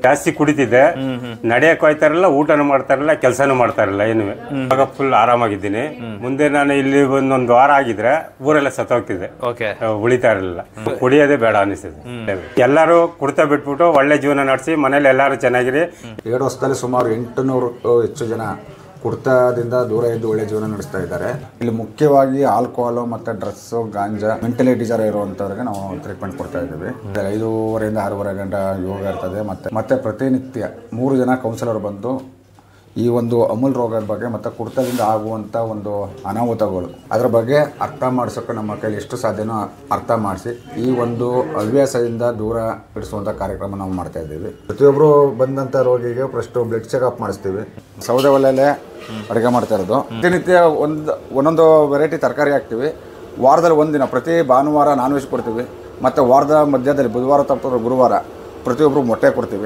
ಜಾಸ್ತಿ ಕುಡಿತಿದ್ದೆ, ನಡೆಯಕ್ಕೆ ಹೋಯ್ತಾರಲ್ಲ, ಊಟನೂ ಮಾಡ್ತಾರಲ್ಲ, ಕೆಲಸನೂ ಮಾಡ್ತಾರಲ್ಲ. ಏನು ಇವಾಗ ಫುಲ್ ಆರಾಮಾಗಿದ್ದೀನಿ. ಮುಂದೆ ನಾನು ಇಲ್ಲಿ ಒಂದೊಂದು ವಾರ ಆಗಿದ್ರೆ ಊರೆಲ್ಲ ಸತ್ತೋಗ್ತಿದ್ದೆ, ಉಳಿತಾ ಇರಲಿಲ್ಲ. ಕುಡಿಯೋದೇ ಬೇಡ ಅನಿಸ್ತಿದೆ. ಎಲ್ಲರೂ ಕುಡ್ತಾ ಬಿಟ್ಬಿಟ್ಟು ಒಳ್ಳೆ ಜೀವನ ನಡೆಸಿ ಮನೇಲಿ ಎಲ್ಲರೂ ಚೆನ್ನಾಗಿರಿ. 2 ವರ್ಷದಲ್ಲಿ ಸುಮಾರು 800 ಹೆಚ್ಚು ಜನ ಕುಡ್ತದಿಂದ ದೂರ ಇದ್ದು ಒಳ್ಳೆ ಜೀವನ ನಡೆಸ್ತಾ ಇದ್ದಾರೆ. ಇಲ್ಲಿ ಮುಖ್ಯವಾಗಿ ಆಲ್ಕೋಹಾಲು ಮತ್ತು ಡ್ರಗ್ಸು, ಗಾಂಜಾ, ಮೆಂಟಲಿ ಡಿಸಾರ್ಡರ್ ಇರುವಂಥವ್ರಿಗೆ ನಾವು ಟ್ರೀಟ್ಮೆಂಟ್ ಕೊಡ್ತಾ ಇದ್ದೀವಿ. 5:30 ರಿಂದ 6:30 ಗಂಟೆ ಯೋಗ ಇರ್ತದೆ. ಮತ್ತೆ ಪ್ರತಿನಿತ್ಯ 3 ಜನ ಕೌನ್ಸಿಲರ್ ಬಂದು ಈ ಒಂದು ಅಮೂಲ್ ರೋಗದ ಬಗ್ಗೆ ಮತ್ತು ಕುಡ್ತದಿಂದ ಆಗುವಂಥ ಒಂದು ಅನಾಹುತಗಳು ಅದರ ಬಗ್ಗೆ ಅರ್ಥ ಮಾಡಿಸೋಕೆ ನಮ್ಮ ಕೈಲಿ ಎಷ್ಟು ಸಾಧ್ಯನೋ ಅರ್ಥ ಮಾಡಿಸಿ ಈ ಒಂದು ಹವ್ಯಾಸದಿಂದ ದೂರ ಇಡಿಸುವಂಥ ಕಾರ್ಯಕ್ರಮ ನಾವು ಮಾಡ್ತಾ ಇದ್ದೀವಿ. ಪ್ರತಿಯೊಬ್ಬರು ಬಂದಂಥ ರೋಗಿಗೆ ಫಸ್ಟು ಬ್ಲಡ್ ಚೆಕಪ್ ಮಾಡಿಸ್ತೀವಿ. ಸೌದೆ ಒಲೆಯಲ್ಲೇ ಅಡುಗೆ ಮಾಡ್ತಾ ಇರೋದು. ಪ್ರತಿನಿತ್ಯ ಒಂದೊಂದು ವೆರೈಟಿ ತರಕಾರಿ ಹಾಕ್ತೀವಿ. ವಾರದಲ್ಲಿ 1 ದಿನ ಪ್ರತಿ ಭಾನುವಾರ ನಾನ್ ವೆಜ್ ಕೊಡ್ತೀವಿ. ಮತ್ತು ವಾರದ ಮಧ್ಯದಲ್ಲಿ ಬುಧವಾರ ತಪ್ಪಿದ್ರೆ ಗುರುವಾರ ಪ್ರತಿಯೊಬ್ಬರು ಮೊಟ್ಟೆ ಕೊಡ್ತೀವಿ.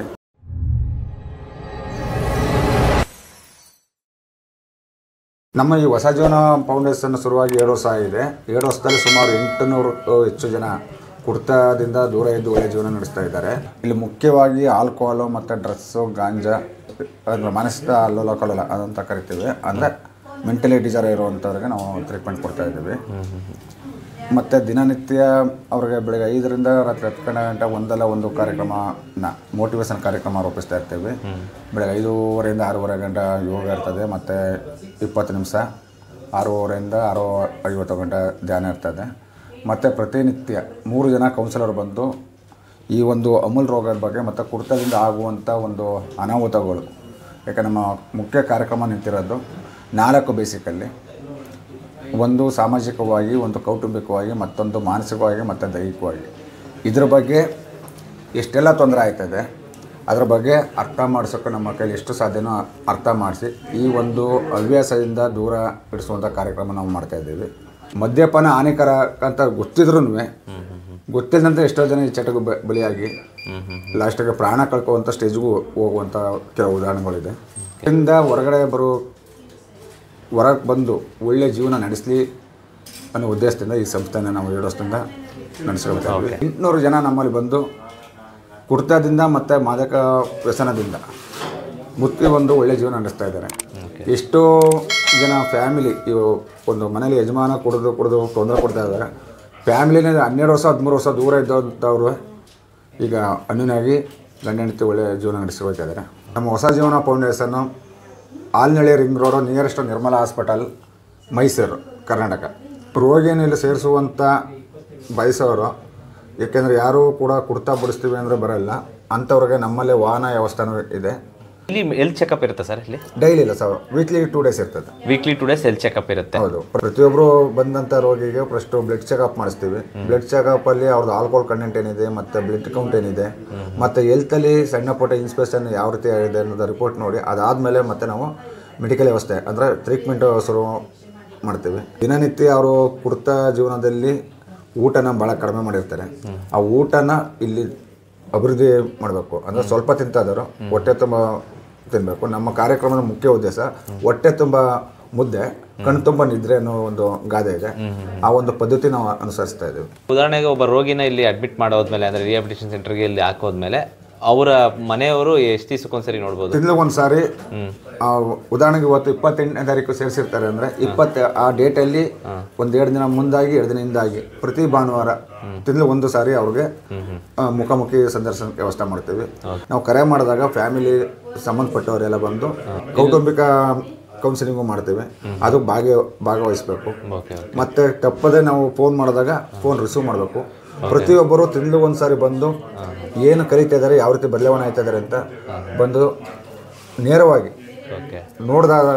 ನಮ್ಮ ಈ ಹೊಸ ಜೀವನ ಫೌಂಡೇಶನ್ ಶುರುವಾಗಿ 7 ವರ್ಷ ಆಗಿದೆ. 7 ವರ್ಷದಲ್ಲಿ ಸುಮಾರು 800 ಹೆಚ್ಚು ಜನ ಕುಡ್ತದಿಂದ ದೂರ ಇದ್ದು ಒಳ್ಳೆ ಜೀವನ ನಡೆಸ್ತಾ ಇದ್ದಾರೆ. ಇಲ್ಲಿ ಮುಖ್ಯವಾಗಿ ಆಲ್ಕೋಹಾಲು ಮತ್ತು ಡ್ರಗ್ಸು, ಗಾಂಜಾ, ಅಂದರೆ ಮಾನಸಿಕ ಅಲ್ಲೋಲ ಕಲ್ಲೋಲ ಅದಂತ ಕರಿತೀವಿ. ಅಂದರೆ ಮೆಂಟಲಿ ಡಿಸಾರ್ಡರ್ ಇರುವಂಥವ್ರಿಗೆ ನಾವು ಟ್ರೀಟ್ಮೆಂಟ್ ಕೊಡ್ತಾ ಇದ್ದೀವಿ. ಮತ್ತು ದಿನನಿತ್ಯ ಅವ್ರಿಗೆ ಬೆಳಗ್ಗೆ 5 ರಿಂದ ರಾತ್ರಿ 10 ಗಂಟೆ ಒಂದಲ್ಲ ಒಂದು ಕಾರ್ಯಕ್ರಮನ ಮೋಟಿವೇಶನ್ ಕಾರ್ಯಕ್ರಮ ರೂಪಿಸ್ತಾ ಇರ್ತೀವಿ. ಬೆಳಗ್ಗೆ 5:30 ರಿಂದ 6:30 ಗಂಟೆ ಯೋಗ ಇರ್ತದೆ. ಮತ್ತು 20 ನಿಮಿಷ 6:30 ರಿಂದ 6:50 ಗಂಟೆ ಧ್ಯಾನ ಇರ್ತದೆ. ಮತ್ತು ಪ್ರತಿನಿತ್ಯ 3 ಜನ ಕೌನ್ಸಿಲರ್ ಬಂದು ಈ ಒಂದು ಅಮೂಲ್ ರೋಗದ ಬಗ್ಗೆ ಮತ್ತು ಕುಡ್ತದಿಂದ ಆಗುವಂಥ ಒಂದು ಅನಾಹುತಗಳು, ಯಾಕೆ ನಮ್ಮ ಮುಖ್ಯ ಕಾರ್ಯಕ್ರಮ ನಿಂತಿರೋದು 4 ಬೇಸಿಕಲ್ಲಿ. ಒಂದು ಸಾಮಾಜಿಕವಾಗಿ, ಒಂದು ಕೌಟುಂಬಿಕವಾಗಿ, ಮತ್ತೊಂದು ಮಾನಸಿಕವಾಗಿ ಮತ್ತು ದೈಹಿಕವಾಗಿ. ಇದ್ರ ಬಗ್ಗೆ ಎಷ್ಟೆಲ್ಲ ತೊಂದರೆ ಆಯ್ತದೆ ಅದರ ಬಗ್ಗೆ ಅರ್ಥ ಮಾಡಿಸೋಕೆ ನಮ್ಮ ಕೈಲಿ ಎಷ್ಟು ಸಾಧ್ಯನೋ ಅರ್ಥ ಮಾಡಿಸಿ ಈ ಒಂದು ಹವ್ಯಾಸದಿಂದ ದೂರ ಇಡಿಸುವಂಥ ಕಾರ್ಯಕ್ರಮ ನಾವು ಮಾಡ್ತಾಯಿದ್ದೀವಿ. ಮದ್ಯಪಾನ ಹಾನಿಕರ ಅಂತ ಗೊತ್ತಿದ್ರೂ ಗೊತ್ತಿಲ್ಲದಂತೆ ಎಷ್ಟೋ ಜನ ಈ ಚಟಕ್ಕೆ ಬಲಿಯಾಗಿ ಲಾಸ್ಟಿಗೆ ಪ್ರಾಣ ಕಳ್ಕೊಳ್ಳುವಂಥ ಸ್ಟೇಜ್ಗೂ ಹೋಗುವಂಥ ಕೆಲವು ಉದಾಹರಣೆಗಳಿದೆ. ಇದರಿಂದ ಹೊರಗೆ ಬಂದು ಒಳ್ಳೆಯ ಜೀವನ ನಡೆಸಲಿ ಅನ್ನೋ ಉದ್ದೇಶದಿಂದ ಈ ಸಂಸ್ಥೆನ ನಾವು 7 ವರ್ಷದಿಂದ ನಡೆಸ್ಕೊಳ್ತಾ ಇದ್ದೀವಿ. 800 ಜನ ನಮ್ಮಲ್ಲಿ ಬಂದು ಕುಡ್ತದಿಂದ ಮತ್ತು ಮಾದಕ ವ್ಯಸನದಿಂದ ಮುಕ್ತಿ ಒಂದು ಒಳ್ಳೆಯ ಜೀವನ ನಡೆಸ್ತಾ ಇದ್ದಾರೆ. ಎಷ್ಟೋ ಜನ ಫ್ಯಾಮಿಲಿ ಒಂದು ಮನೇಲಿ ಯಜಮಾನ ಕುಡಿದು ತೊಂದರೆ ಕೊಡ್ತಾ ಇದ್ದಾರೆ. ಫ್ಯಾಮಿಲಿನೇ 12 ವರ್ಷ 13 ವರ್ಷ ದೂರ ಇದ್ದಂಥವ್ರು ಈಗ ಅನ್ಯನಾಗಿ ಗಂಡ ಹೆಂಡತಿ ಒಳ್ಳೆಯ ಜೀವನ ನಡೆಸ್ಕೊಳ್ತಾ ಇದ್ದಾರೆ. ನಮ್ಮ Hosa Jeevana foundation Alanahalli ring road nearest Nirmala hospital, Mysuru, Karnataka. ರೋಗಿಯನ್ನು ಇಲ್ಲಿ ಸೇರಿಸುವಂಥ ಬಯಸೋರು, ಏಕೆಂದರೆ ಯಾರೂ ಕೂಡ ಕುಡ್ತಾ ಬಿಡಿಸ್ತೀವಿ ಅಂದರೆ ಬರೋಲ್ಲ ಅಂಥವ್ರಿಗೆ ನಮ್ಮಲ್ಲೇ ವಾಹನ ವ್ಯವಸ್ಥೆನೂ ಇದೆ. ಇಲ್ಲಿ ಹೆಲ್ತ್ ಚೆಕಪ್ ಇರುತ್ತೆ ಸರ್? ಇಲ್ಲಿ ಡೈಲಿ ಇಲ್ಲ ಸರ್, ವೀಕ್ಲಿ 2 ಡೇಸ್ ಇರ್ತದೆ. ವೀಕ್ಲಿ 2 ಡೇಸ್ ಹೆಲ್ತ್ ಚೆಕಪ್ ಇರುತ್ತೆ. ಹೌದು. ಪ್ರತಿಯೊಬ್ಬರು ಬಂದಂಥ ರೋಗಿಗೆ ಫಸ್ಟು ಬ್ಲಡ್ ಚೆಕಪ್ ಮಾಡಿಸ್ತೀವಿ. ಬ್ಲಡ್ ಚೆಕಪ್ಪಲ್ಲಿ ಅವ್ರದ್ದು ಆಲ್ಕೋಹಾಲ್ ಕಂಟೆಂಟ್ ಏನಿದೆ ಮತ್ತು ಬ್ಲಡ್ ಕೌಂಟ್ ಏನಿದೆ ಮತ್ತು ಹೆಲ್ತಲ್ಲಿ ಸಣ್ಣ ಪುಟ್ಟ ಇನ್ಸ್ಪೆಕ್ಷನ್ ಯಾವ ರೀತಿ ಆಗಿದೆ ಅನ್ನೋದು ರಿಪೋರ್ಟ್ ನೋಡಿ ಅದಾದಮೇಲೆ ಮತ್ತೆ ನಾವು ಮೆಡಿಕಲ್ ವ್ಯವಸ್ಥೆ ಅಂದರೆ ಟ್ರೀಟ್ಮೆಂಟ್ ಶುರು ಮಾಡ್ತೀವಿ. ದಿನನಿತ್ಯ ಅವರು ಕುಡ್ತ ಜೀವನದಲ್ಲಿ ಊಟನ ಭಾಳ ಕಡಿಮೆ ಮಾಡಿರ್ತಾರೆ. ಆ ಊಟನ ಇಲ್ಲಿ ಅಭಿವೃದ್ಧಿ ಮಾಡಬೇಕು. ಅಂದರೆ ಸ್ವಲ್ಪ ತಿಂತಾದರು ಹೊಟ್ಟೆ ತುಂಬ ತಿನ್ನಬೇಕು. ನಮ್ಮ ಕಾರ್ಯಕ್ರಮದ ಮುಖ್ಯ ಉದ್ದೇಶ ಹೊಟ್ಟೆ ತುಂಬ ಮುದ್ದೆ, ಕಣ್ಣು ತುಂಬ ನಿದ್ರೆ ಅನ್ನೋ ಒಂದು ಗಾದೆ ಇದೆ. ಆ ಒಂದು ಪದ್ಧತಿ ನಾವು ಅನುಸರಿಸ್ತಾ ಇದ್ದೀವಿ. ಉದಾಹರಣೆಗೆ ಒಬ್ಬ ರೋಗಿನ ಇಲ್ಲಿ ಅಡ್ಮಿಟ್ ಮಾಡೋದ್ಮೇಲೆ ಅಂದರೆ ರಿಹಾಬಿಲಿಟೇಷನ್ ಸೆಂಟರ್ಗೆ ಇಲ್ಲಿ ಹಾಕೋದ್ಮೇಲೆ ಅವರ ಮನೆಯವರು ಎಷ್ಟು ದಿವಸಕ್ಕೊಂದ್ಸರಿ ನೋಡ್ಬೋದು? ತಿಂಗಳಿಗೊಂದ್ಸಾರಿ. ಉದಾಹರಣೆಗೆ ಇವತ್ತು 28ನೇ ತಾರೀಕು ಸೇರಿಸಿರ್ತಾರೆ ಅಂದರೆ ಆ ಡೇಟಲ್ಲಿ 1-2 ದಿನ ಮುಂದಾಗಿ 2 ದಿನ ಹಿಂದಾಗಿ ಪ್ರತಿ ಭಾನುವಾರ ತಿಂಗಳು 1 ಸಾರಿ ಅವ್ರಿಗೆ ಮುಖಾಮುಖಿ ಸಂದರ್ಶನ ವ್ಯವಸ್ಥೆ ಮಾಡ್ತೀವಿ. ನಾವು ಕರೆ ಮಾಡಿದಾಗ ಫ್ಯಾಮಿಲಿ ಸಂಬಂಧಪಟ್ಟವರೆಲ್ಲ ಬಂದು ಕೌಟುಂಬಿಕ ಕೌನ್ಸಿಲಿಂಗು ಮಾಡ್ತೀವಿ. ಅದು ಭಾಗವಹಿಸಬೇಕು. ಮತ್ತು ತಪ್ಪದೆ ನಾವು ಫೋನ್ ಮಾಡಿದಾಗ ಫೋನ್ ರಿಸೀವ್ ಮಾಡಬೇಕು. ಪ್ರತಿಯೊಬ್ಬರು ತಿಂಗಳು 1 ಸಾರಿ ಬಂದು ಏನು ಕಲಿತಾ ಇದ್ದಾರೆ, ಯಾವ ರೀತಿ ಬದಲಾವಣೆ ಆಯ್ತಾ ಇದ್ದಾರೆ ಅಂತ ಬಂದು ನೇರವಾಗಿ ನೋಡಿದಾಗ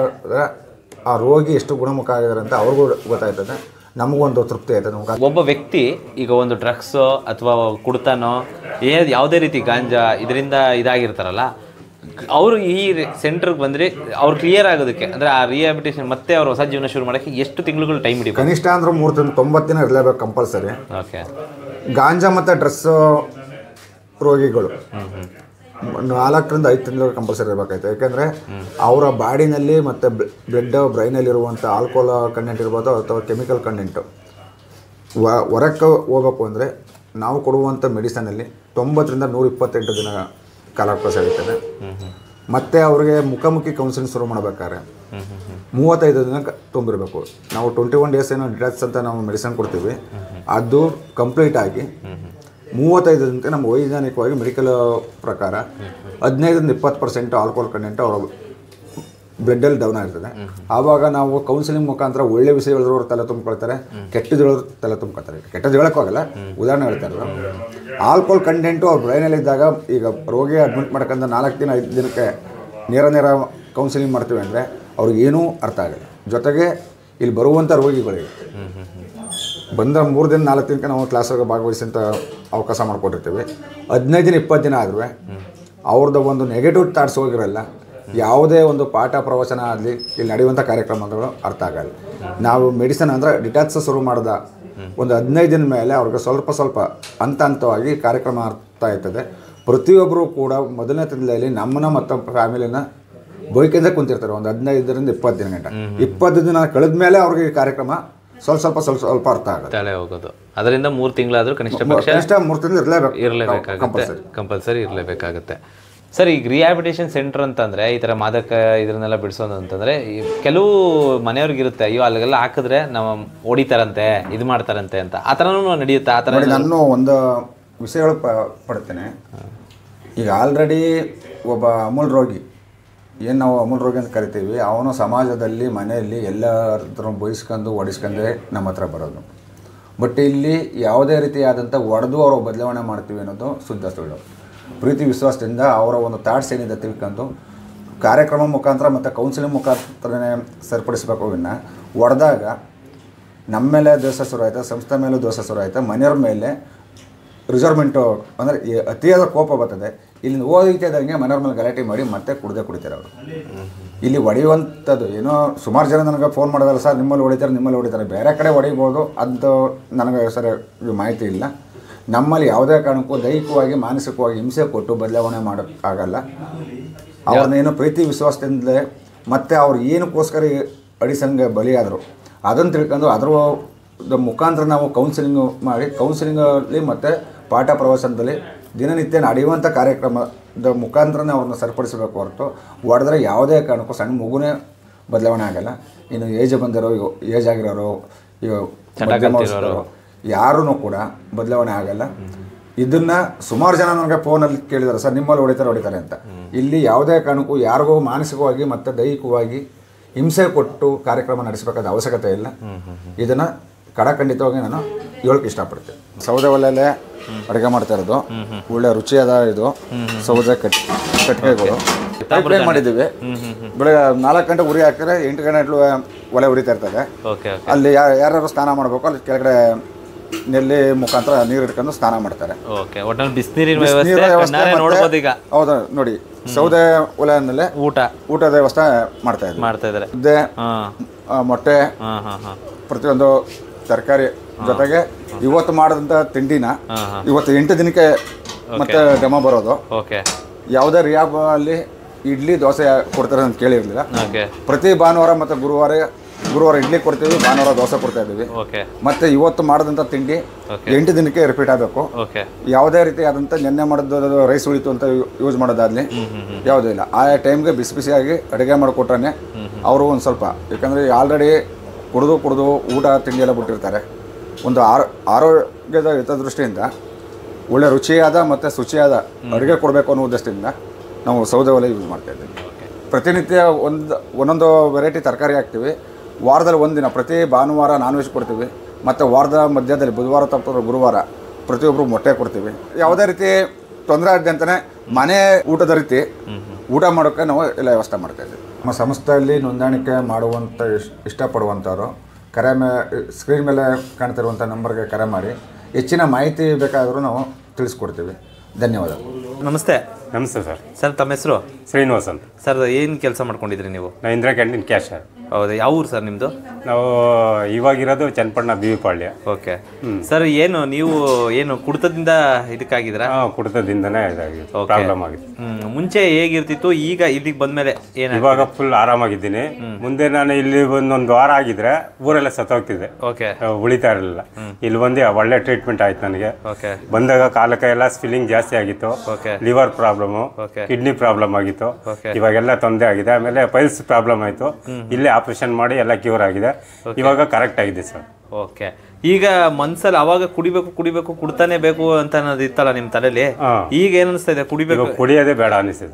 ಆ ರೋಗಿ ಎಷ್ಟು ಗುಣಮುಖ ಆಗಿದ್ದಾರೆ ಅಂತ ಅವ್ರಿಗೂ ಗೊತ್ತಾಯ್ತದೆ, ನಮಗೂ ಒಂದು ತೃಪ್ತಿ ಆಯ್ತದೆ. ಒಬ್ಬ ವ್ಯಕ್ತಿ ಈಗ ಒಂದು ಡ್ರಗ್ಸೋ ಅಥವಾ ಕುಡ್ತಾನೋ ಯಾವುದೇ ರೀತಿ ಗಾಂಜಾ ಇದರಿಂದ ಇದಾಗಿರ್ತಾರಲ್ಲ, ಅವರು ಈ ಸೆಂಟರ್ಗೆ ಬಂದರೆ ಅವ್ರು ಕ್ಲಿಯರ್ ಆಗೋದಕ್ಕೆ ಅಂದರೆ ಆ ರಿಹಾಬಿಲಿಟೇಷನ್ ಮತ್ತೆ ಅವ್ರು ಹೊಸ ಜೀವನ ಶುರು ಮಾಡೋಕ್ಕೆ ಎಷ್ಟು ತಿಂಗಳುಗಳು ಟೈಮ್ ಹಿಡಿಬೇಕು? ಕನಿಷ್ಠ ಅಂದ್ರೆ 90 ದಿನ ಇರಲೇಬೇಕು ಕಂಪಲ್ಸರಿ. ಓಕೆ. ಗಾಂಜಾ ಮತ್ತು ಡ್ರಗ್ಸ್ ರೋಗಿಗಳು 4 ರಿಂದ 5 ತಿಂಗಳು ಕಂಪಲ್ಸರಿ ಇರಬೇಕಾಯ್ತು. ಯಾಕೆಂದರೆ ಅವರ ಬಾಡಿನಲ್ಲಿ ಮತ್ತು ಬ್ಲಡ್ ಬ್ರೈನಲ್ಲಿರುವಂಥ ಆಲ್ಕೋಹಾಲ್ ಕಂಟೆಂಟ್ ಇರ್ಬೋದು ಅಥವಾ ಕೆಮಿಕಲ್ ಕಂಟೆಂಟು ಹೊರಕ್ಕೆ ಹೋಗಬೇಕು ಅಂದರೆ ನಾವು ಕೊಡುವಂಥ ಮೆಡಿಸನಲ್ಲಿ 90 ರಿಂದ 128 ದಿನ ಕಾಲಾವಕಾಶ ಇರ್ತದೆ. ಮತ್ತು ಅವ್ರಿಗೆ ಮುಖಾಮುಖಿ ಕೌನ್ಸಿಲಿಂಗ್ ಶುರು ಮಾಡಬೇಕಾದ್ರೆ 35 ದಿನ ತುಂಬಿರಬೇಕು. ನಾವು 21 ಡೇಸ್ ಏನೋ ಡಿಟಾಕ್ಸ್ ಅಂತ ನಾವು ಮೆಡಿಸಿನ್ ಕೊಡ್ತೀವಿ, ಅದು ಕಂಪ್ಲೀಟ್ ಆಗಿ 35 ದಿನಕ್ಕೆ ನಮ್ಮ ವೈಜ್ಞಾನಿಕವಾಗಿ ಮೆಡಿಕಲ್ ಪ್ರಕಾರ 15-20% ಆಲ್ಕೋಹಾಲ್ ಕಂಟೆಂಟ್ ಅವರ ಬ್ಲಡ್ಡಲ್ಲಿ ಡೌನ್ ಆಗಿರ್ತದೆ. ಆವಾಗ ನಾವು ಕೌನ್ಸಿಲಿಂಗ್ ಮುಖಾಂತರ ಒಳ್ಳೆ ವಿಷಯ ಹೇಳಿದ್ರು ತಲೆ ತುಂಬ್ಕೊಳ್ತಾರೆ, ಕೆಟ್ಟದ್ದು ಹೇಳಿದ್ರು ತಲೆ ತುಂಬ್ಕೊಳ್ತಾರೆ. ಕೆಟ್ಟದ್ದು ಹೇಳೋಕ್ಕಾಗಲ್ಲ, ಉದಾಹರಣೆ ಹೇಳ್ತಾರೆ. ಆಲ್ಕೋಹಾಲ್ ಕಂಟೆಂಟು ಅವ್ರ ಬ್ರೈನಲ್ಲಿದ್ದಾಗ, ಈಗ ರೋಗಿ ಅಡ್ಮಿಟ್ ಮಾಡ್ಕೊಂಡು 4 ದಿನ 5 ದಿನಕ್ಕೆ ನೇರ ಕೌನ್ಸಿಲಿಂಗ್ ಮಾಡ್ತೀವಿ ಅಂದರೆ ಅವ್ರಿಗೇನೂ ಅರ್ಥ ಆಗಲ್ಲ. ಜೊತೆಗೆ ಇಲ್ಲಿ ಬರುವಂಥ ರೋಗಿಗಳಿಗೆ ಬಂದ 3 ದಿನ 4 ದಿನಕ್ಕೆ ನಾವು ಕ್ಲಾಸಾಗ ಭಾಗವಹಿಸೋಂಥ ಅವಕಾಶ ಮಾಡಿಕೊಟ್ಟಿರ್ತೀವಿ. 15 ದಿನ 20 ದಿನ ಆದರೂ ಅವ್ರದ್ದು ಒಂದು ನೆಗೆಟಿವ್ ಥಾಟ್ಸ್ ಹೋಗಿರಲ್ಲ. ಯಾವುದೇ ಒಂದು ಪಾಠ ಪ್ರವಚನ ಆಗಲಿ ಇಲ್ಲಿ ನಡೆಯುವಂಥ ಕಾರ್ಯಕ್ರಮಗಳು ಅರ್ಥ ಆಗಲ್ಲ. ನಾವು ಮೆಡಿಸಿನ್ ಅಂದರೆ ಡಿಟಾಕ್ಸ್ ಶುರು ಮಾಡಿದ ಒಂದು 15 ದಿನ ಮೇಲೆ ಅವ್ರಿಗೆ ಸ್ವಲ್ಪ ಹಂತವಾಗಿ ಕಾರ್ಯಕ್ರಮ ಅರ್ಥ ಆಯ್ತದೆ. ಪ್ರತಿಯೊಬ್ಬರು ಕೂಡ ಮೊದಲನೇ ತಿಂಗಳಲ್ಲಿ ನಮ್ಮನ್ನ ಮತ್ತು ಫ್ಯಾಮಿಲಿನ ಬೈಕಿಂದ ಕುಂತಿರ್ತಾರೆ ಒಂದು 15ರಿಂದ 20 ದಿನ ಗಂಟೆ. 20 ದಿನ ಕಳೆದ ಮೇಲೆ ಅವ್ರಿಗೆ ಈ ಕಾರ್ಯಕ್ರಮ ಸ್ವಲ್ಪ ಅರ್ಥ ಆಗುತ್ತೆ, ತಲೆ ಹೋಗೋದು. ಅದರಿಂದ 3 ತಿಂಗಳಾದರೂ ಕನಿಷ್ಠ 3 ತಿಂಗಳು ಇರಲೇಬೇಕಾಗುತ್ತೆ, ಕಂಪಲ್ಸರಿ ಇರಲೇಬೇಕಾಗುತ್ತೆ. ಸರ್, ಈಗ ರಿಹ್ಯಾಬಿಟೇಷನ್ ಸೆಂಟರ್ ಅಂತಂದರೆ ಈ ಥರ ಮಾದಕ ಇದನ್ನೆಲ್ಲ ಬಿಡಿಸೋದು ಅಂತಂದರೆ ಕೆಲವು ಮನೆಯವ್ರಿಗಿರುತ್ತೆ, ಅಯ್ಯೋ ಅಲ್ಲಿಗೆಲ್ಲ ಹಾಕಿದ್ರೆ ನಾವು ಹೊಡಿತಾರಂತೆ, ಇದು ಮಾಡ್ತಾರಂತೆ ಅಂತ. ಆ ಥರನೂ ನಡೆಯುತ್ತೆ? ಆ ಥರ ನಾನು ಒಂದು ವಿಷಯಗಳು ಪಡ್ತೇನೆ. ಈಗ ಆಲ್ರೆಡಿ ಒಬ್ಬ ಅಮೂಲ್ ರೋಗಿ, ಏನು ನಾವು ಅಮೂಲ್ ರೋಗಿ ಅಂತ ಕರಿತೀವಿ, ಅವನು ಸಮಾಜದಲ್ಲಿ ಮನೆಯಲ್ಲಿ ಎಲ್ಲರ ಬಯಸ್ಕೊಂಡು ಹೊಡಿಸ್ಕೊಂಡೇ ನಮ್ಮ ಹತ್ರ ಬರೋದು. ಬಟ್ ಇಲ್ಲಿ ಯಾವುದೇ ರೀತಿಯಾದಂಥ ಹೊಡೆದು ಅವರು ಬದಲಾವಣೆ ಮಾಡ್ತೀವಿ ಅನ್ನೋದು ಶುದ್ಧ ಸುಳ್ಳು. ಪ್ರೀತಿ ವಿಶ್ವಾಸದಿಂದ ಅವರ ಒಂದು ಥಾಟ್ಸ್ ಏನಿದೆ ತಿಳ್ಕೊಂಡು ಕಾರ್ಯಕ್ರಮ ಮುಖಾಂತರ ಮತ್ತು ಕೌನ್ಸಿಲಿಂಗ್ ಮುಖಾಂತರನೇ ಸರಿಪಡಿಸ್ಬೇಕು. ಇನ್ನು ಹೊಡೆದಾಗ ನಮ್ಮ ಮೇಲೆ ದೋಷ ಶುರು ಆಯಿತಾ, ಸಂಸ್ಥೆ ಮೇಲೂ ದೋಷ ಶುರು ಆಯಿತಾ, ಮನೆಯವ್ರ ಮೇಲೆ ರಿಸರ್ವ್ಮೆಂಟು ಅಂದರೆ ಅತಿಯಾದ ಕೋಪ ಬರ್ತದೆ. ಇಲ್ಲಿಂದ ಓದಿದಂಗೆ ಮನೆಯವ್ರ ಮೇಲೆ ಗಲಾಟೆ ಮಾಡಿ ಮತ್ತೆ ಕುಡಿತಾರೆ ಅವರು. ಇಲ್ಲಿ ಹೊಡೆಯುವಂಥದ್ದು ಏನೋ ಸುಮಾರು ಜನ ನನಗೆ ಫೋನ್ ಮಾಡೋದಲ್ಲ, ಸರ್ ನಿಮ್ಮಲ್ಲಿ ಹೊಡಿತಾರೆ, ಬೇರೆ ಕಡೆ ಹೊಡಿಬೋದು, ಅದು ನನಗೆ ಸರಿ ಮಾಹಿತಿ ಇಲ್ಲ. ನಮ್ಮಲ್ಲಿ ಯಾವುದೇ ಕಾರಣಕ್ಕೂ ದೈಹಿಕವಾಗಿ ಮಾನಸಿಕವಾಗಿ ಹಿಂಸೆ ಕೊಟ್ಟು ಬದಲಾವಣೆ ಮಾಡೋಕ್ಕಾಗಲ್ಲ. ಅವ್ರನ್ನೇನು ಪ್ರೀತಿ ವಿಶ್ವಾಸದಿಂದಲೇ ಮತ್ತು ಅವ್ರು ಏನಕ್ಕೋಸ್ಕರ ಅಡಿಸಂಗೆ ಬಲಿಯಾದರು ಅದನ್ನು ತಿಳ್ಕೊಂಡು ಅದರ ಮುಖಾಂತರ ನಾವು ಕೌನ್ಸಿಲಿಂಗು ಮಾಡಿ, ಕೌನ್ಸಿಲಿಂಗಲ್ಲಿ ಮತ್ತು ಪಾಠ ಪ್ರವಚನದಲ್ಲಿ ದಿನನಿತ್ಯ ನಡೆಯುವಂಥ ಕಾರ್ಯಕ್ರಮದ ಮುಖಾಂತರನೇ ಅವ್ರನ್ನ ಸರಿಪಡಿಸಬೇಕು ಹೊರತು ಹೊಡೆದ್ರೆ ಯಾವುದೇ ಕಾರಣಕ್ಕೂ ಸಣ್ಣ ಮಗುನೇ ಬದಲಾವಣೆ ಆಗಲ್ಲ. ಇನ್ನು ಏಜ್ ಬಂದಿರೋ, ಏಜ್ ಆಗಿರೋರು, ಯಾರೂ ಕೂಡ ಬದಲಾವಣೆ ಆಗಲ್ಲ. ಇದನ್ನು ಸುಮಾರು ಜನ ನನಗೆ ಫೋನಲ್ಲಿ ಕೇಳಿದ್ದಾರೆ, ಸರ್ ನಿಮ್ಮಲ್ಲಿ ಹೊಡಿತಾರೆ ಅಂತ. ಇಲ್ಲಿ ಯಾವುದೇ ಕಾರಣಕ್ಕೂ ಯಾರಿಗೂ ಮಾನಸಿಕವಾಗಿ ಮತ್ತು ದೈಹಿಕವಾಗಿ ಹಿಂಸೆ ಕೊಟ್ಟು ಕಾರ್ಯಕ್ರಮ ನಡೆಸಬೇಕಾದ ಅವಶ್ಯಕತೆ ಇಲ್ಲ. ಇದನ್ನು ಕಡಖಂಡಿತವಾಗಿ ನಾನು ಹೇಳೋಕ್ಕೆ ಇಷ್ಟಪಡ್ತೀನಿ. ಸೌದೆ ಒಲೆಯಲ್ಲೇ ಅಡುಗೆ ಮಾಡ್ತಾ ಇರೋದು, ಒಳ್ಳೆ ರುಚಿಯಾದ ಇದು ಸೌದೆ ಕಟ್ಟಿಗೆಗಳು ಪೈಪ್ಲೈನ್ ಮಾಡಿದ್ದೀವಿ. ಬೆಳಗ್ಗೆ 4 ಗಂಟೆ ಉರಿ ಹಾಕಿದ್ರೆ 8 ಗಂಟೆ ಒಲೆ ಉರಿತಾ ಇರ್ತದೆ. ಅಲ್ಲಿ ಯಾರ್ಯಾರು ಸ್ನಾನ ಮಾಡಬೇಕು ಅಲ್ಲಿ ಕೆಳಗಡೆ ನೆಲ್ಲಿ ಮುಖಾಂತರ ನೀರು ಇಟ್ಕೊಂಡು ಸ್ನಾನ ಮಾಡ್ತಾರೆ. ಹೌದಾ, ನೋಡಿ ಸೌದೆ ಒಲೆ ಮೇಲೆ ಊಟದ ವ್ಯವಸ್ಥೆ ಮಾಡ್ತಾ ಇದ್ದಾರೆ. ಮುದ್ದೆ, ಮೊಟ್ಟೆ, ಪ್ರತಿಯೊಂದು ತರಕಾರಿ ಜೊತೆಗೆ ಇವತ್ತು ಮಾಡಿದಂಥ ತಿಂಡಿನ ಇವತ್ತು 8 ದಿನಕ್ಕೆ ಮತ್ತೆ ಡೆಮೋ ಬರೋದು. ಯಾವುದೇ ರಿಯಾಬ್ ಅಲ್ಲಿ ಇಡ್ಲಿ ದೋಸೆ ಕೊಡ್ತಾರೆ ಅಂತ ಕೇಳಿರಲಿಲ್ಲ. ಪ್ರತಿ ಭಾನುವಾರ ಮತ್ತು ಗುರುವಾರ ಇಡ್ಲಿ ಕೊಡ್ತೀವಿ, ಭಾನುವಾರ ದೋಸೆ ಕೊಡ್ತಾ ಇದ್ದೀವಿ. ಮತ್ತೆ ಇವತ್ತು ಮಾಡಿದಂಥ ತಿಂಡಿ 8 ದಿನಕ್ಕೆ ರಿಪೀಟ್ ಆಗಬೇಕು. ಯಾವುದೇ ರೀತಿ ಆದಂಥ ನೆನ್ನೆ ಮಾಡಿದ ರೈಸ್ ಉಳಿತು ಅಂತ ಯೂಸ್ ಮಾಡೋದಾಗಲಿ ಯಾವುದೂ ಇಲ್ಲ. ಆ ಟೈಮ್ಗೆ ಬಿಸಿ ಬಿಸಿಯಾಗಿ ಅಡುಗೆ ಮಾಡಿಕೊಟ್ರೆ ಅವರು ಒಂದು ಸ್ವಲ್ಪ, ಯಾಕಂದರೆ ಆಲ್ರೆಡಿ ಕುಡಿದು ಊಟ ತಿಂಡಿ ಎಲ್ಲ ಬಿಟ್ಟಿರ್ತಾರೆ. ಒಂದು ಆರೋಗ್ಯದ ಹಿತದೃಷ್ಟಿಯಿಂದ ಒಳ್ಳೆ ರುಚಿಯಾದ ಮತ್ತು ಶುಚಿಯಾದ ಅಡುಗೆ ಕೊಡಬೇಕು ಅನ್ನೋ ಉದ್ದೇಶದಿಂದ ನಾವು ಸೌದೆ ಒಲೆ ಯೂಸ್ ಮಾಡ್ತಾಯಿದ್ದೀವಿ. ಪ್ರತಿನಿತ್ಯ ಒಂದೊಂದು ವೆರೈಟಿ ತರಕಾರಿ ಹಾಕ್ತೀವಿ. ವಾರದಲ್ಲಿ ಒಂದಿನ ಪ್ರತಿ ಭಾನುವಾರ ನಾನ್ ವೆಜ್ ಕೊಡ್ತೀವಿ. ಮತ್ತು ವಾರದ ಮಧ್ಯದಲ್ಲಿ ಬುಧವಾರ ತಪ್ಪಿದ್ರೆ ಗುರುವಾರ ಪ್ರತಿಯೊಬ್ಬರು ಮೊಟ್ಟೆ ಕೊಡ್ತೀವಿ. ಯಾವುದೇ ರೀತಿ ತೊಂದರೆ ಆಗದೆ ಅಂತಲೇ ಮನೆ ಊಟದ ರೀತಿ ಊಟ ಮಾಡೋಕ್ಕೆ ನಾವು ಎಲ್ಲ ವ್ಯವಸ್ಥೆ ಮಾಡ್ತಾಯಿದ್ದೀವಿ. ನಮ್ಮ ಸಂಸ್ಥೆಯಲ್ಲಿ ನೋಂದಾಣಿಕೆ ಮಾಡುವಂಥ ಇಷ್ಟಪಡುವಂಥವ್ರು ಕರೆ ಸ್ಕ್ರೀನ್ ಮೇಲೆ ಕಾಣ್ತಿರುವಂಥ ನಂಬರ್ಗೆ ಕರೆ ಮಾಡಿ ಹೆಚ್ಚಿನ ಮಾಹಿತಿ ಬೇಕಾದರೂ ನಾವು ತಿಳಿಸ್ಕೊಡ್ತೀವಿ. ಧನ್ಯವಾದಗಳು. ನಮಸ್ತೆ. ನಮಸ್ತೆ ಸರ್. ಸರ್, ತಮ್ಮ ಹೆಸರು? ಶ್ರೀನಿವಾಸ್ ಅಂತ. ಸರ್, ಏನು ಕೆಲಸ ಮಾಡ್ಕೊಂಡಿದ್ರಿ ನೀವು? ನಾನು ಇಂದಿರಾ ಕ್ಯಾಂಟೀನ್ ಕ್ಯಾಶರ್. ಹೌದಾ, ಯಾವ ಊರು ಸರ್ ನಿಮ್ಮದು? ನಾವು ಇವಾಗಿರೋದು Channapatna B Palya. Okay sir, ಏನು ನೀವು ಏನು ಕುಡಿತದಿಂದ ಇದಕ್ಕಾಗಿದ್ದೀರಾ? ಕುಡಿತದಿಂದನೇ ಇದಾಗಿದೆ, ಪ್ರಾಬ್ಲಮ್ ಆಗಿದೆ. ಮುಂಚೆ ಹೇಗಿರ್ತಿತ್ತು, ಈಗ ಇಲ್ಲಿಗೆ ಬಂದ್ಮೇಲೆ ಏನು? ಇವಾಗ ಫುಲ್ ಆರಾಮಾಗಿದ್ದೀನಿ. ಮುಂದೆ ನಾನು ಇಲ್ಲಿ ಒಂದೊಂದು ವಾರ ಆಗಿದ್ರೆ ಊರೆಲ್ಲ ಸತ್ತೋಗ್ತಿದ್ದೆ, ಉಳಿತಾ ಇರಲಿಲ್ಲ. ಇಲ್ಲಿ ಬಂದು ಒಳ್ಳೆ ಟ್ರೀಟ್ಮೆಂಟ್ ಆಯ್ತು ನನಗೆ. ಬಂದಾಗ ಕಾಲಕ್ಕೆ ಎಲ್ಲ ಸ್ಪಿಲ್ಲಿಂಗ್ ಜಾಸ್ತಿ ಆಗಿತ್ತು, ಲಿವರ್ ಪ್ರಾಬ್ಲಮ್, ಕಿಡ್ನಿ ಪ್ರಾಬ್ಲಮ್ ಆಗಿತ್ತು, ಇವಾಗೆಲ್ಲ ತೊಂದರೆ ಆಗಿದೆ. ಆಮೇಲೆ ಪೈಲ್ಸ್ ಪ್ರಾಬ್ಲಮ್ ಆಯಿತು, ಇಲ್ಲೇ ಆಪರೇಷನ್ ಮಾಡಿ ಎಲ್ಲ ಕ್ಯೂರ್ ಆಗಿದೆ. ಇವಾಗ ಕರೆಕ್ಟ್ ಆಗಿದೆ ಸರ್. ಓಕೆ, ಈಗ ಮನ್ಸಲ್ಲಿ ಅವಾಗ ಕುಡಿಬೇಕು ಕುಡ್ತಾನೆ ಬೇಕು ಅಂತ ಅನ್ನೋದು ಇತ್ತಲ್ಲ ನಿಮ್ಮ ತಲೆಯಲ್ಲಿ, ಈಗ ಏನ್ ಅನಿಸ್ತಾ ಇದೆ? ಕುಡಿಯೋದೇ ಬೇಡ ಅನಿಸ್ತದೆ.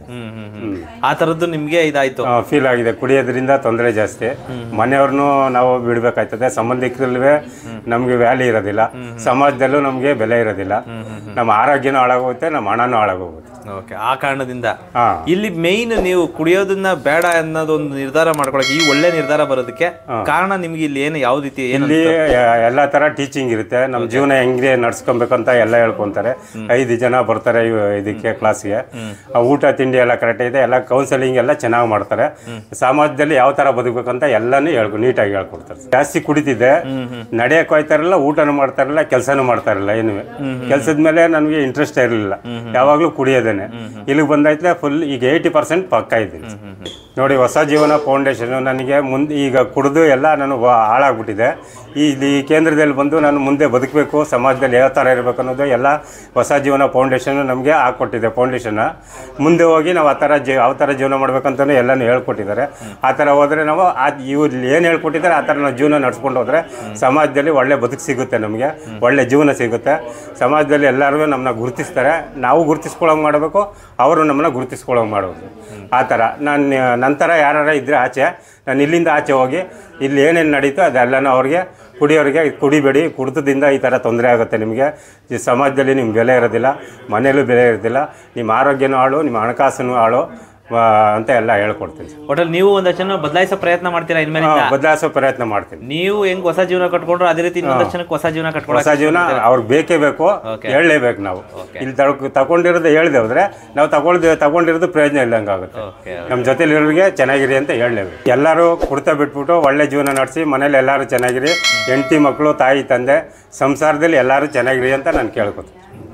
ಆ ತರದ್ದು ನಿಮ್ಗೆ ಇದಾಯ್ತು, ಫೀಲ್ ಆಗಿದೆ. ಕುಡಿಯೋದ್ರಿಂದ ತೊಂದರೆ ಜಾಸ್ತಿ. ಮನೆಯವ್ರನ್ನೂ ನಾವು ಬಿಡ್ಬೇಕಾಯ್ತದೆ, ಸಂಬಂಧಿಕರಲ್ಲೂ ನಮ್ಗೆ ವ್ಯಾಲ್ಯೂ ಇರೋದಿಲ್ಲ, ಸಮಾಜದಲ್ಲೂ ನಮ್ಗೆ ಬೆಲೆ ಇರೋದಿಲ್ಲ, ನಮ್ಮ ಆರೋಗ್ಯನೂ ಹಾಳಾಗೋಗುತ್ತೆ, ನಮ್ಮ ಹಣನೂ ಹಾಳಾಗೋಗುತ್ತೆ. ಓಕೆ, ಆ ಕಾರಣದಿಂದ ಇಲ್ಲಿ ಮೇಯ್ನ್ ನೀವು ಕುಡಿಯೋದನ್ನ ಬೇಡ ಅನ್ನೋದೊಂದು ನಿರ್ಧಾರ ಮಾಡ್ಕೊಳಕ್ಕೆ, ಈ ಒಳ್ಳೆ ನಿರ್ಧಾರ ಬರೋದಕ್ಕೆ ಕಾರಣ ನಿಮ್ಗೆ ಇಲ್ಲಿ ಏನು, ಯಾವ ರೀತಿ? ಇಲ್ಲಿ ಎಲ್ಲಾ ತರ ಟೀಚಿಂಗ್ ಇರುತ್ತೆ. ನಮ್ಮ ಜೀವನ ಹೆಂಗೆ ನಡ್ಸ್ಕೊಬೇಕಂತ ಎಲ್ಲ ಹೇಳ್ಕೊಂತಾರೆ. 5 ಜನ ಬರ್ತಾರೆ ಇದಕ್ಕೆ ಕ್ಲಾಸ್ಗೆ. ಊಟ ತಿಂಡಿ ಎಲ್ಲ ಕರೆಕ್ಟ್ ಇದೆ, ಎಲ್ಲ ಕೌನ್ಸಲಿಂಗ್ ಎಲ್ಲ ಚೆನ್ನಾಗಿ ಮಾಡ್ತಾರೆ. ಸಮಾಜದಲ್ಲಿ ಯಾವ ತರ ಬದುಕಬೇಕಂತ ಎಲ್ಲಾನು ನೀಟಾಗಿ ಹೇಳ್ಕೊಡ್ತಾರೆ. ಜಾಸ್ತಿ ಕುಡಿತಿದ್ದೆ, ನಡೆಯಕ್ ಹೋಯ್ತಾರಲ್ಲ, ಊಟನೂ ಮಾಡ್ತಾರಲ್ಲ, ಕೆಲಸನೂ ಮಾಡ್ತಾರಲ್ಲ. ಏನು ಕೆಲ್ಸದ ಮೇಲೆ ನನಗೆ ಇಂಟ್ರೆಸ್ಟ್ ಇರಲಿಲ್ಲ, ಯಾವಾಗ್ಲೂ ಕುಡಿಯೋದೇನೆ. ಇಲ್ಲಿಗೆ ಬಂದಾಯ್ತಲೆ ಫುಲ್ ಈಗ 80% ಪಕ್ಕ ಇದ್ದೀನಿ ನೋಡಿ. ಹೊಸ ಜೀವನ ಫೌಂಡೇಶನ್ ನನಗೆ ಮುಂದೆ ಈಗ ಕುಡಿದು ಎಲ್ಲ ನಾನು ಹಾಳಾಗ್ಬಿಟ್ಟಿದೆ. ಈ ಕೇಂದ್ರದಲ್ಲಿ ಬಂದು ನಾನು ಮುಂದೆ ಬದುಕಬೇಕು, ಸಮಾಜದಲ್ಲಿ ಯಾವ ಥರ ಇರಬೇಕು ಅನ್ನೋದು ಎಲ್ಲ ಹೊಸ ಜೀವನ ಫೌಂಡೇಶನ್ ನಮಗೆ ಹಾಕ್ಕೊಟ್ಟಿದೆ. ಫೌಂಡೇಶನ್ನ ಮುಂದೆ ಹೋಗಿ ನಾವು ಯಾವ ಥರ ಜೀವನ ಮಾಡ್ಬೇಕಂತಲೂ ಎಲ್ಲನೂ ಹೇಳ್ಕೊಟ್ಟಿದ್ದಾರೆ. ಆ ಥರ ಹೋದರೆ ನಾವು ಇವ್ರು ಏನು ಹೇಳ್ಕೊಟ್ಟಿದ್ದಾರೆ ಆ ಥರ ನಾವು ಜೀವನ ನಡ್ಸ್ಕೊಂಡು ಹೋದರೆ ಸಮಾಜದಲ್ಲಿ ಒಳ್ಳೆ ಬದುಕು ಸಿಗುತ್ತೆ, ನಮಗೆ ಒಳ್ಳೆ ಜೀವನ ಸಿಗುತ್ತೆ. ಸಮಾಜದಲ್ಲಿ ಎಲ್ಲರಿಗೂ ನಮ್ಮನ್ನ ಗುರುತಿಸ್ತಾರೆ, ನಾವು ಗುರುತಿಸ್ಕೊಳ್ಳೋಂಗೆ ಮಾಡಬೇಕು, ಅವರು ನಮ್ಮನ್ನ ಗುರುತಿಸ್ಕೊಳ್ಳೋಂಗೆ ಮಾಡಬೇಕು. ಆ ಥರ ನಂತರ ಯಾರು ಇದ್ದರೆ ಆಚೆ, ನಾನು ಇಲ್ಲಿಂದ ಆಚೆ ಹೋಗಿ ಇಲ್ಲಿ ಏನೇನು ನಡೀತೋ ಅದೆಲ್ಲನೂ ಅವ್ರಿಗೆ ಕುಡಿಯೋರಿಗೆ ಕುಡಿಬೇಡಿ, ಕುಡಿತದಿಂದ ಈ ಥರ ತೊಂದರೆ ಆಗುತ್ತೆ ನಿಮಗೆ, ಈ ಸಮಾಜದಲ್ಲಿ ನಿಮ್ಗೆ ಬೆಲೆ ಇರೋದಿಲ್ಲ, ಮನೆಯಲ್ಲೂ ಬೆಲೆ ಇರೋದಿಲ್ಲ, ನಿಮ್ಮ ಆರೋಗ್ಯನೂ ಹಾಳು, ನಿಮ್ಮ ಹಣಕಾಸನ್ನು ಹಾಳು ಅಂತ ಎಲ್ಲ ಹೇಳ್ಕೊಡ್ತೀನಿ. ಒಟ್ಟಲ್ಲಿ ನೀವು ಒಂದಷ್ಟು ಜನ ಬದಲಾಯಿಸೋ ಪ್ರಯತ್ನ ಮಾಡ್ತೀರಾ? ಇನ್ಮೇಲೆ ಬದಲಾಯಿಸೋ ಪ್ರಯತ್ನ ಮಾಡ್ತೀನಿ. ನೀವು ಹೆಂಗ್ ಹೊಸ ಜೀವನ ಕಟ್ಕೊಂಡ್ರು ಅದೇ ರೀತಿ ಇನ್ನೊಂದಷ್ಟು ಜನಕ್ಕೆ ಹೊಸ ಜೀವನ ಕಟ್ಕೊಳ್ಳೋ, ಹೊಸ ಜೀವನ ಅವ್ರಿಗೆ ಬೇಕೇ ಬೇಕು, ಹೇಳಲೇಬೇಕು. ನಾವು ಇಲ್ಲಿ ತಗೊಂಡಿರೋದು ಹೇಳ್ದೆ ಹೋದ್ರೆ ನಾವು ತಗೊಂಡಿರೋದು ಪ್ರಯೋಜನ ಇಲ್ಲಂಗೆ ಆಗುತ್ತೆ. ನಮ್ಮ ಜೊತೆಲಿರೋರಿಗೆ ಚೆನ್ನಾಗಿರಿ ಅಂತ ಹೇಳಲೇಬೇಕು. ಎಲ್ಲರೂ ಕುಡ್ತಾ ಬಿಟ್ಬಿಟ್ಟು ಒಳ್ಳೆ ಜೀವನ ನಡೆಸಿ ಮನೇಲಿ ಎಲ್ಲರೂ ಚೆನ್ನಾಗಿರಿ, ಹೆಂಡತಿ ಮಕ್ಕಳು ತಾಯಿ ತಂದೆ ಸಂಸಾರದಲ್ಲಿ ಎಲ್ಲರೂ ಚೆನ್ನಾಗಿರಿ ಅಂತ ನಾನು ಕೇಳ್ಕೊತೀನಿ.